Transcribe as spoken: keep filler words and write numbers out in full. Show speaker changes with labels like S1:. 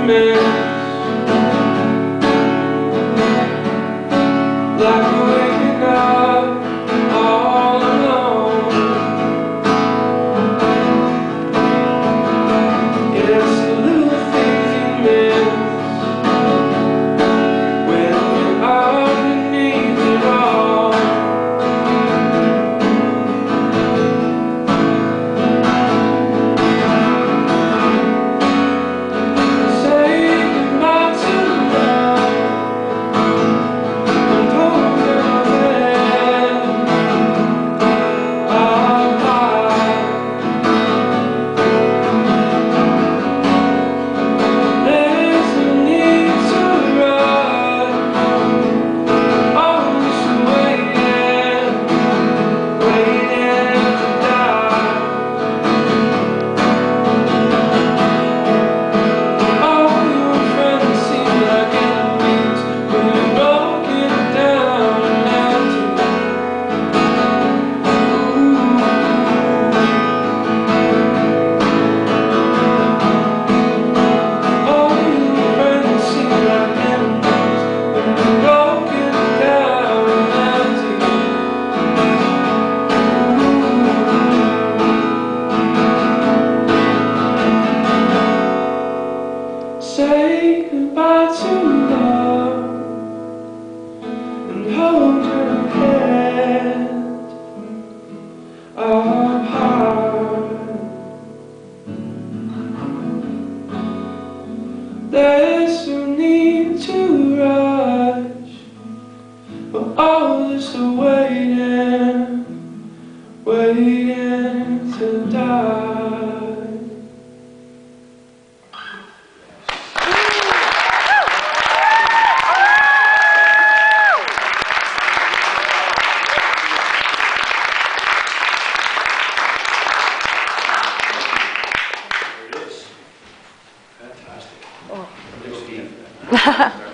S1: minutes, like we're waking up all alone. It's the little things you miss when you're underneath it all. Say goodbye to love and hold your hand up high. There's no need to run, always waiting, waiting to die. All your friends seem like enemies when you're broken down and empty. All your friends seem like enemies when you're broken down and empty. Say goodbye to love and hold your head up high. There's no need to rush, we're all just waiting, waiting to die.
S2: Fantastic. Oh.